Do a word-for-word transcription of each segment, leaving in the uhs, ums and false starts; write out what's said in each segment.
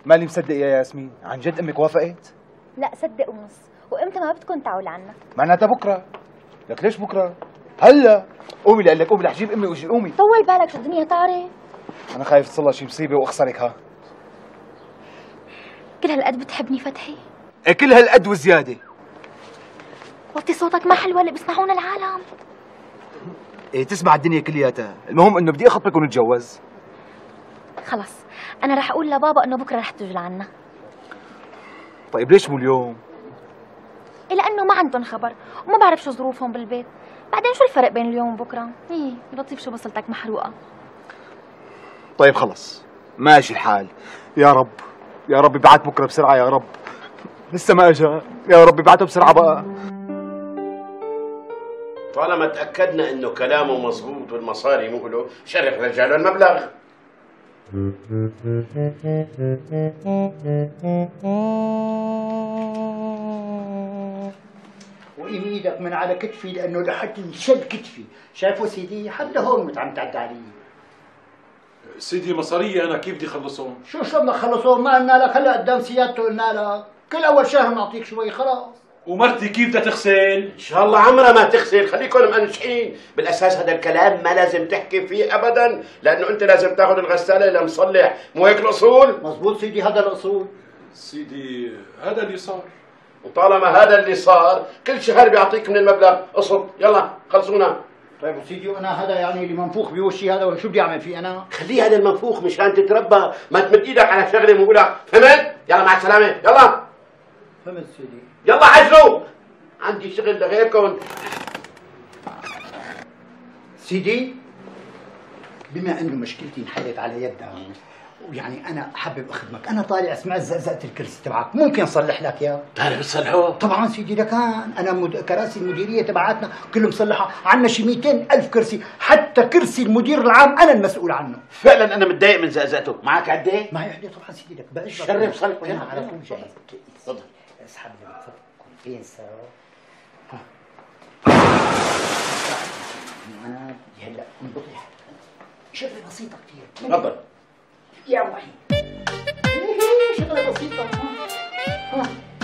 مالي مصدق يا ياسمين، عن جد امك وافقت؟ لا صدق ونص، وامتى ما بدكم تعوا عنا؟ معناتها بكره. لك ليش بكره؟ هلا قومي لقول لك، قومي رح جيب امي واجي. قومي. طول بالك شو الدنيا تعرف. انا خايف تصلها شي مصيبه واخسرك. ها كل هالقد بتحبني فتحي؟ ايه كل هالقد وزياده. وطي صوتك ما حلوه اللي بيسمعونا العالم. ايه تسمع الدنيا كلياتها، المهم انه بدي اخطبك ونتجوز. خلص انا رح اقول لبابا انه بكره رح تجي لعنا. طيب ليش مو اليوم؟ إيه لانه ما عندهم خبر وما بعرف شو ظروفهم بالبيت. بعدين شو الفرق بين اليوم وبكره؟ ايه لطيف شو بصلتك محروقه. طيب خلص ماشي الحال. يا رب يا رب ابعت بكره بسرعه يا رب. لسه ما اجى، يا رب ابعته بسرعه بقى. طالما تاكدنا انه كلامه مظبوط والمصاري مهله، شرف رجاله المبلغ. وقيم ايدك من على كتفي لانه لحد يشد كتفي. شايفوا سيدي حد هون متعم تعدى علي. سيدي مصارية انا كيف بدي اخلصهم؟ شو شو بدنا نخلصهم؟ ما قلنا لك هلا قدام سيادته قلنا لك كل اول شهر نعطيك شوي خلاص. ومرتي كيف بدها تغسل؟ ان شاء الله عمرها ما تغسل، خليكم منشحين. بالاساس هذا الكلام ما لازم تحكي فيه ابدا، لانه انت لازم تاخذ الغساله لمصلح، مو هيك الاصول؟ مزبوط سيدي هذا الاصول. سيدي هذا اللي صار. وطالما هذا اللي صار كل شهر بيعطيك من المبلغ قسط. يلا خلصونا. طيب سيدي انا هذا يعني اللي منفوخ بوشي هذا شو بدي اعمل فيه انا؟ خليه هذا المنفوخ مشان تتربى، ما تمد ايدك على شغله مولع، فهمت؟ يلا مع السلامه. يلا فهمت سيدي. يلا عجلوا، عندي شغل لغيركم. سيدي بما انه مشكلتي انحلت على يدها ويعني انا حابب اخدمك، انا طالع سمعت زقزقه الكرسي تبعك، ممكن اصلح لك اياه؟ تعرف تصلحه؟ طبعا سيدي لكان انا مد... كراسي المديريه تبعاتنا كلهم مصلحه، عندنا شي مئتين ألف كرسي، حتى كرسي المدير العام انا المسؤول عنه. فعلا انا متضايق من زقزقته. معك عدة؟ معي عدة طبعا سيدي لك بقى شرف صلحه. انا على طول جاهز. تفضل. اسحب لي فين سوا. انا بدي هلا انبطح شغله بسيطه كثير. تفضل يا وحيد. شغله بسيطه. ها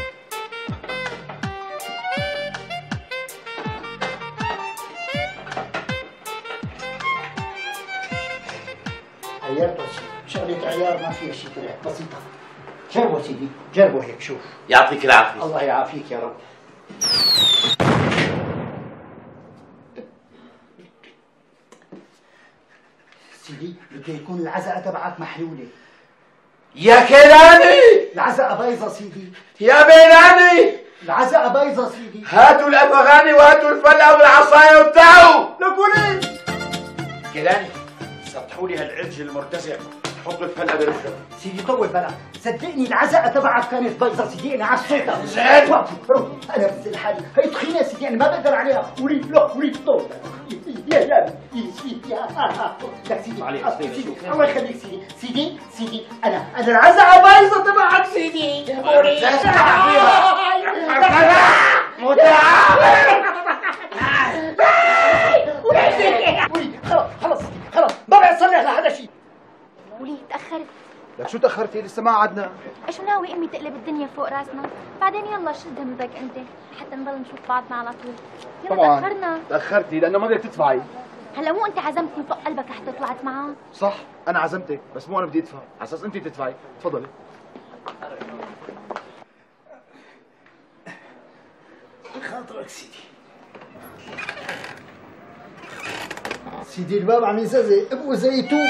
عيرته شغله عيار ما فيها شيء طلعت بسيطه. جربوا سيدي جربوا هيك شوف. يعطيك العافيه. الله يعافيك يا رب. سيدي بده يكون العزقه تبعك محلوله. يا كيلاني العزقه بايظه سيدي. يا بيلاني العزقه بايظه سيدي. هاتوا الافغاني وهاتوا الفلة والعصايه وابتعوا. لك وليد كيلاني سطحوا لي هالعج المرتزع، حطوا الفلة برفقه. سيدي طول بالك، صدقني العزقه تبعك كانت بايظه سيدي. انا عصيتها زين. انا بنزل حالي، هي تخينه سيدي انا ما بقدر عليها. وليد لا وليد طول يا لا يا لك سيدي الله يخليك سيدي. سيدي سيدي انا انا العزقه بايظه تبعك سيدي. وليد وليد خلاص خلاص خلاص ما بعد صلح لهذا الشيء. وليد تاخرت. لك شو تاخرتي؟ لسه ما قعدنا. ايش ناوي امي تقلب الدنيا فوق راسنا؟ بعدين يلا شد همتك انت حتى نضل نشوف بعضنا على طول. يلا طبعا تاخرنا. تاخرتي لانه ما بدك تدفعي. هلا مو انت عزمتني فوق قلبك حتى طلعت معاه؟ صح انا عزمتك بس مو انا بدي ادفع، على اساس انت تدفعي. تفضلي. خاطرك سيدي. سيدي الباب عم يزقزق ابو زيتون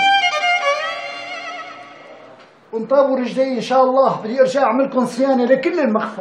وانطابوا رجلي ان شاء الله. بدي ارجع اعملكم صيانه لكل المخفى.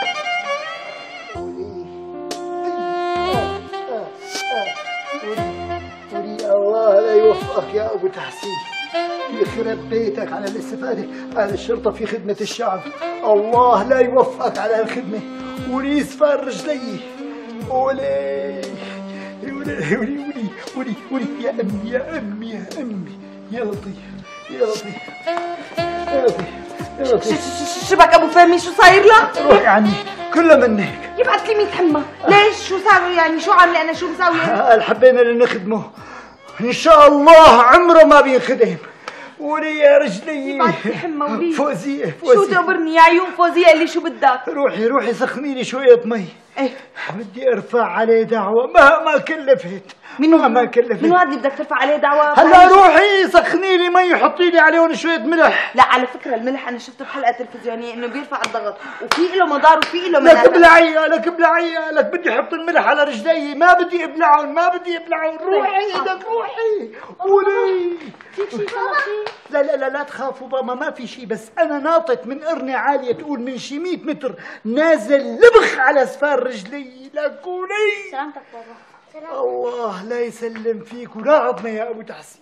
ولي الله لا يوفقك يا ابو تحسين، يخرب بيتك على الاستفاده. اهل الشرطه في خدمه الشعب، الله لا يوفقك على الخدمه. ولي يصفر رجلي. ولي ولي ولي ولي ولي ولي يا امي يا امي يا امي يا لطيف يا لطيف يا لطيف يا لطيف. شو بك ابو فهمي؟ شو صاير له؟ روحي عني كلها منك. يبعث لي مية حمى. ليش؟ شو صار يعني؟ شو عامله انا؟ شو مساويه؟ قال حبينا نخدمه ان شاء الله عمره ما بينخدم. ولي يا رجلي بعد حمى ولي. فوزية شو فوزية تقبرني يا عيون فوزية اللي شو بدك؟ روحي روحي سخني لي شوية مي. ايه بدي ارفع عليه دعوة مهما كلفت. منو مهما كلفت. منو هذا اللي بدك ترفع عليه دعوة؟ هلا روحي سخني لي مي وحطي لي عليهم شوية ملح. لا على فكرة الملح أنا شفته بحلقة تلفزيونية إنه بيرفع الضغط وفي له مضار وفي له لك منافع. ابلعي لك ابلعي لك بدي احط الملح على رجلي ما بدي ابلعهم ما بدي ابلعهم. روحي لك روحي ولي. فيك شي صار شي؟ لا لا لا لا تخافوا ماما ما في شيء بس انا ناطط من قرنة عالية تقول من شي مية متر نازل لبخ على سفار رجلي. لك ولي سلامتك بابا. سلامتك. الله لا يسلم فيك ولا عظمة يا ابو تحسين.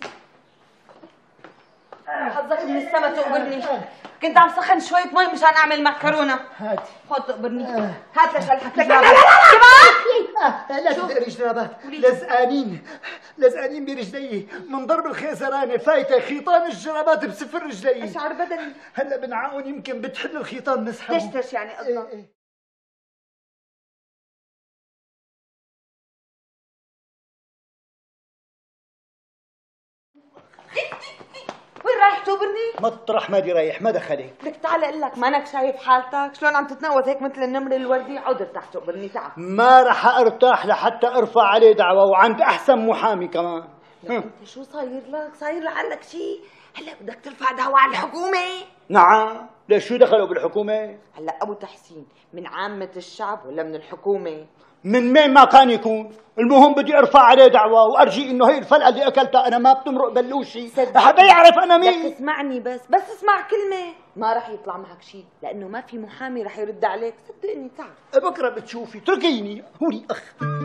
حظك من السما تقبرني. كنت عم سخن شوية مي مشان أعمل معكرونة. هاتي خذ تقبرني. آه. هات لشلحك لك. لا لا لا لا لا تدري جنابات لزقانين لزقانين برجلي من ضرب الخيزرانة فايتة خيطان الجرابات بسفر رجلي. شعر بدني. هلا بنعاون يمكن بتحل الخيطان نسحبه. ليش تش يعني قصدك؟ إيه إيه. وين رايح تقبرني؟ مطرح ما دي رايح ما دخلك. لك تعال اقول لك مانك شايف حالتك؟ شلون عم تتنوز هيك مثل النمر الوردي؟ عود ارتاح تقبرني تعال. ما رح ارتاح لحتى ارفع عليه دعوة وعند احسن محامي كمان. انت شو صاير لك؟ صاير لعلك شيء؟ هلا بدك ترفع دعوة على الحكومة؟ نعم ليش شو دخلوا بالحكومة؟ هلا ابو تحسين من عامة الشعب ولا من الحكومة؟ من مين ما كان يكون المهم بدي ارفع عليه دعوة وارجي انه هي الفلقة اللي اكلتها انا ما بتمرق بلوشي. حدا يعرف انا مين؟ لك اسمعني بس بس اسمع كلمة ما رح يطلع معك شيء لانه ما في محامي رح يرد عليك صدقني تعال. بكره بتشوفي تركيني هولي اخ.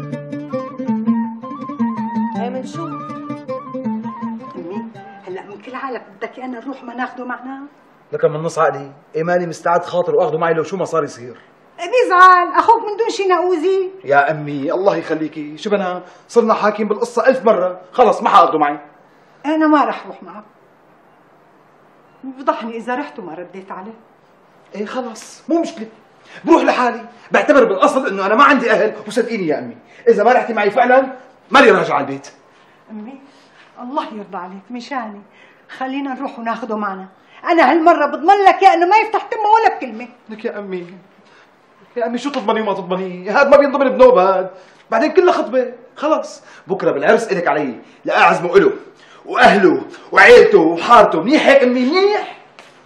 هي من شو؟ امي هلا من كل عالم بدك انا نروح ما ناخده معنا؟ لك من نص عقلي ايماني مستعد خاطر واخده معي لو شو ما صار يصير. بيزعل اخوك من دون شي نقوزي. يا امي الله يخليكي شو بنا صرنا حاكين بالقصه ألف مره خلص ما حاخده معي. انا ما رح روح معك بفضحني اذا رحت وما رديت عليه. ايه خلص مو مشكله بروح لحالي بعتبر بالاصل انه انا ما عندي اهل وصدقيني يا امي اذا ما رحتي معي فعلا مالي راجع على البيت. امي الله يرضى عليك مشاني خلينا نروح وناخده معنا. انا هالمره بضمن لك يا انه ما يفتح تمه ولا بكلمه. لك يا امي يا امي شو تضمني وما تضمني هذا ما بينضمن بنوب هذا بعدين كلها خطبه خلص بكره بالعرس الك علي لا اعزمه له واهله وعيلته وحارته منيح هيك امي منيح.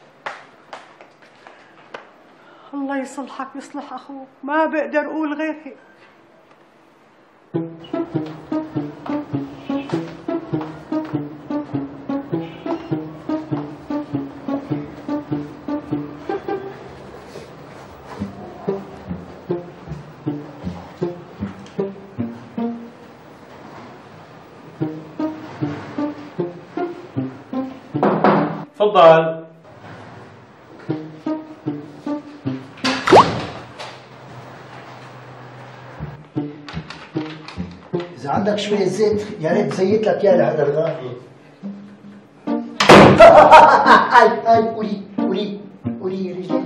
الله يصلحك يصلح اخوك ما بقدر اقول غير هيك. تفضل. إذا عندك شوية زيت يا ريت زيت لك إياه لهذا الغالي. هاي هاي قولي قولي قولي رجلي.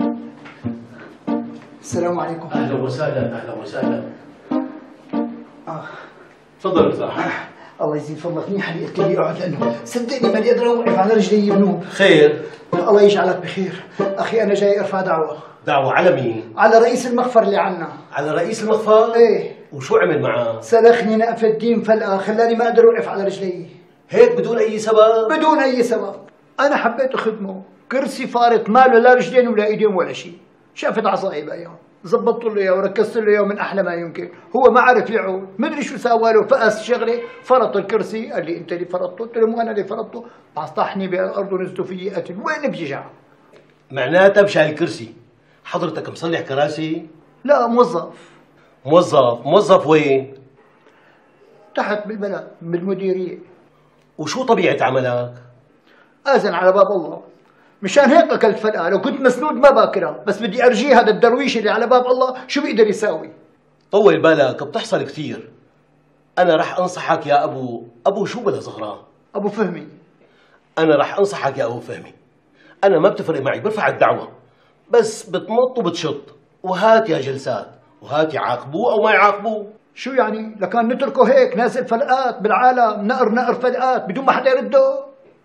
السلام عليكم. اهلا وسهلا اهلا وسهلا. آه. تفضل ارتاح. الله يزيد فضلك منيح اللي قلت لي اقعد لانه صدقني ماني قادر اوقف على رجلي بنوب. خير؟ الله يجعلك بخير، اخي انا جاي ارفع دعوة. دعوة على مين؟ على رئيس المخفر اللي عنا. على رئيس المخفر؟ ايه. وشو عمل معاه؟ سلخني نقف الدين فلقة خلاني ما اقدر اوقف على رجلي. هيك بدون اي سبب؟ بدون اي سبب. انا حبيت اخدمه، كرسي فارط ماله لا رجلين ولا ايدين ولا شيء. شافت عصاي بقى زبطت له اياه وركزت له اياه من احلى ما يمكن، هو ما عرف يعود، مدري شو سوى له، فقس شغله، فرط الكرسي، قال لي انت اللي فرطته، قلت له مو انا اللي فرطته، طاحني بالارض ونزلوا فيي قتل، وين بيجع؟ معناتها بشايل كرسي، حضرتك مصلح كراسي؟ لا موظف. موظف، موظف وين؟ تحت بالبلد، بالمديرية. وشو طبيعة عملك؟ آذن على باب الله. مشان هيك اكلت فلقه، لو كنت مسنود ما باكرها، بس بدي ارجيه هذا الدرويش اللي على باب الله شو بيقدر يساوي؟ طول بالك بتحصل كثير. انا رح انصحك يا ابو ابو شو بلا زغران؟ ابو فهمي. انا رح انصحك يا ابو فهمي. انا ما بتفرق معي برفع الدعوة، بس بتمط وبتشط، وهات يا جلسات، وهات يعاقبوه او ما يعاقبوه. شو يعني؟ لكان نتركه هيك نازل فلقات بالعالم، نقر نقر فلقات بدون ما حدا يرده؟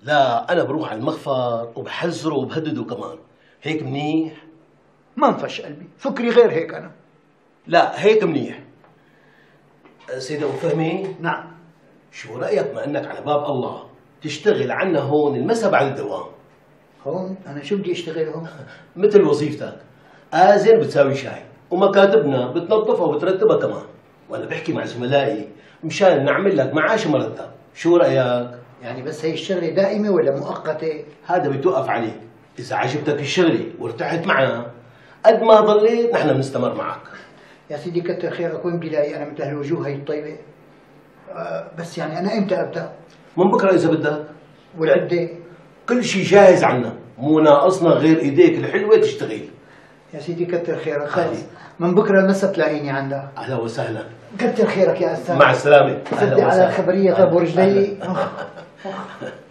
لا أنا بروح على المخفر وبحذره وبهدده كمان. هيك منيح؟ ما انفش قلبي، فكري غير هيك أنا. لا هيك منيح. سيدي أبو فهمي، نعم. شو رأيك ما أنك على باب الله تشتغل عنا هون المساء بعد الدوام؟ هون؟ أنا شو بدي أشتغل هون؟ مثل وظيفتك، آذن بتساوي شاي، ومكاتبنا بتنظفها وبترتبها كمان، وأنا بحكي مع زملائي مشان نعمل لك معاش مرتب، شو رأيك؟ يعني بس هي الشغلة دائمة ولا مؤقتة؟ هذا بيتوقف عليك، إذا عجبتك الشغلة وارتحت معنا قد ما ضليت نحن بنستمر معك. يا سيدي كتر خيرك، وين بدي لاقي أنا مثل هالوجوه هي الطيبة؟ آه بس يعني أنا إمتى أبدأ؟ من بكرة إذا بدك. والعدة؟ كل شيء جاهز عنا، مو ناقصنا غير إيديك الحلوة تشتغل. يا سيدي كتر خيرك، خلص من بكرة المسا تلاقيني عندك. أهلا وسهلا. كتر خيرك يا أستاذ. مع السلامة. سدي على خبرية أبو رجلي.